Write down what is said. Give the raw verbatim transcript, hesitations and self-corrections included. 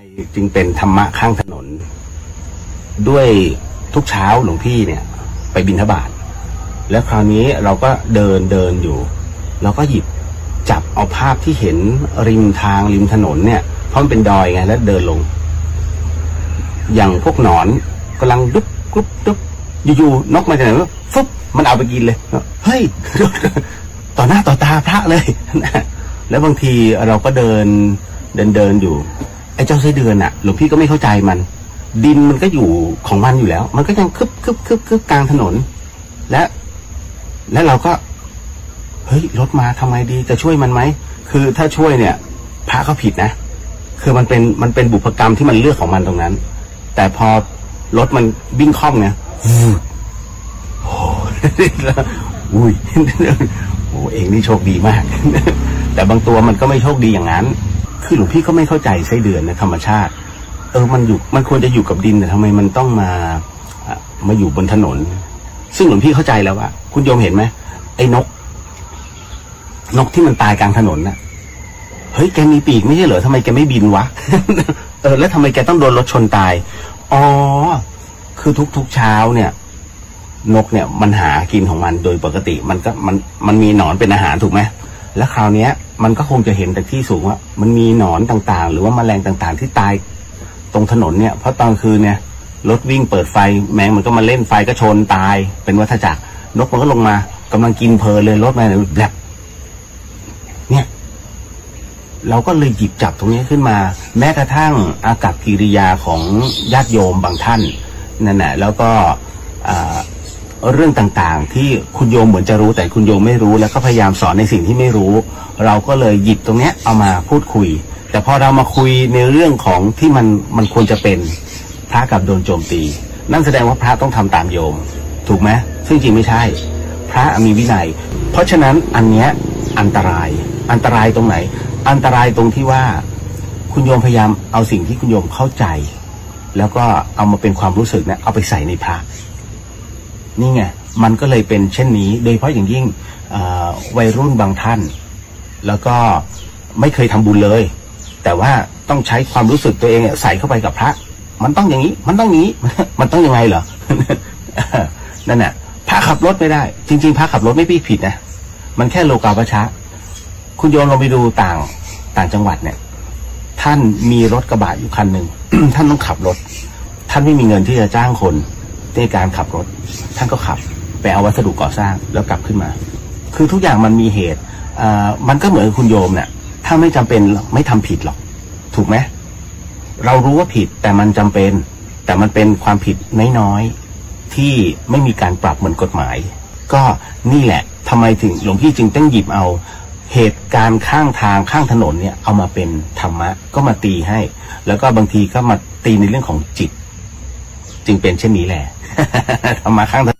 จึงเป็นธรรมะข้างถนนด้วยทุกเช้าหลวงพี่เนี่ยไปบิณฑบาตแล้วคราวนี้เราก็เดินเดินอยู่เราก็หยิบจับเอาภาพที่เห็นริมทางริมถนนเนี่ยเพราะมันเป็นดอยไงแล้วเดินลงอย่างพวกหนอนกำลังดุ๊บกรุ๊บดุ๊บอยู่ๆนกมาจากไหนวะฟุ๊บมันเอาไปกินเลยเฮ้ยต่อหน้าต่อตาพระเลยแล้วบางทีเราก็เดินเดินเดินอยู่ไอ้เจ้าไส้เดือนอ่ะหลวงพี่ก็ไม่เข้าใจมันดินมันก็อยู่ของมันอยู่แล้วมันก็ยังคึบคึบคึบคึบกลางถนนและและเราก็เฮ้ยรถมาทำไมดีจะช่วยมันไหมคือถ้าช่วยเนี่ยพระเขาผิดนะคือมันเป็นมันเป็นบุพกรรมที่มันเลือกของมันตรงนั้นแต่พอรถมันวิ่งคล่อมเนี่ยโอ้อุ้ยโอ้เองนี่โชคดีมากแต่บางตัวมันก็ไม่โชคดีอย่างนั้นคือหลวงพี่ก็ไม่เข้าใจไส้เดือนในธรรมชาติเออมันอยู่มันควรจะอยู่กับดินแต่ทำไมมันต้องมามาอยู่บนถนนซึ่งหลวงพี่เข้าใจแล้วว่าคุณโยมเห็นไหมไอ้นกนกที่มันตายกลางถนนน่ะเฮ้ยแกมีปีกไม่ใช่เหรอทำไมแกไม่บินวะ เออแล้วทำไมแกต้องโดนรถชนตายอ๋อคือทุกๆเช้าเนี่ยนกเนี่ยมันหากินของมันโดยปกติมันก็มันมันมีหนอนเป็นอาหารถูกไหมแล้วคราวนี้มันก็คงจะเห็นจากที่สูงว่ามันมีหนอนต่างๆหรือว่าแมลงต่างๆที่ตายตรงถนนเนี่ยเพราะตอนคืนเนี่ยรถวิ่งเปิดไฟแมงมันก็มาเล่นไฟก็ชนตายเป็นวัฏจักรนกมันก็ลงมากำลังกินเพลินเลยรถมาแบบเนี่ยเราก็เลยหยิบจับตรงนี้ขึ้นมาแม้กระทั่งอากัปกิริยาของญาติโยมบางท่านนั่นแหละแล้วก็เรื่องต่างๆที่คุณโยมเหมือนจะรู้แต่คุณโยมไม่รู้แล้วก็พยายามสอนในสิ่งที่ไม่รู้เราก็เลยหยิบตรงนี้เอามาพูดคุยแต่พอเรามาคุยในเรื่องของที่มันมันควรจะเป็นพระกับโดนโจมตีนั่นแสดงว่าพระต้องทำตามโยมถูกไหมซึ่งจริงไม่ใช่พระมีวินัยเพราะฉะนั้นอันเนี้ยอันตรายอันตรายตรงไหนอันตรายตรงที่ว่าคุณโยมพยายามเอาสิ่งที่คุณโยมเข้าใจแล้วก็เอามาเป็นความรู้สึกเนี่ยเอาไปใส่ในพระนี่ไงมันก็เลยเป็นเช่นนี้โดยเฉพาะอย่างยิ่งวัยรุ่นบางท่านแล้วก็ไม่เคยทำบุญเลยแต่ว่าต้องใช้ความรู้สึกตัวเองใส่เข้าไปกับพระมันต้องอย่างนี้มันต้องนี้มันต้องยังไงเหรอ นั่นแหละพระขับรถไม่ได้จริงๆพระขับรถไม่ผิดนะมันแค่โลกาภัชชะคุณโยมลองไปดูต่างต่างจังหวัดเนี่ยท่านมีรถกระบะอยู่คันหนึ่ง ท่านต้องขับรถท่านไม่มีเงินที่จะจ้างคนในการขับรถท่านก็ขับไปเอาวัสดุก่อสร้างแล้วกลับขึ้นมาคือทุกอย่างมันมีเหตุอ่ามันก็เหมือนคุณโยมเนี่ยถ้าไม่จำเป็นไม่ทำผิดหรอกถูกไหมเรารู้ว่าผิดแต่มันจำเป็นแต่มันเป็นความผิดน้อยๆที่ไม่มีการปรับเหมือนกฎหมายก็นี่แหละทำไมถึงหลวงพี่จึงต้องหยิบเอาเหตุการณ์ข้างทางข้างถนนเนี่ยเอามาเป็นธรรมะก็มาตีให้แล้วก็บางทีก็มาตีในเรื่องของจิตจึงเป็นเช่นนี้แหละธรรมะข้างถ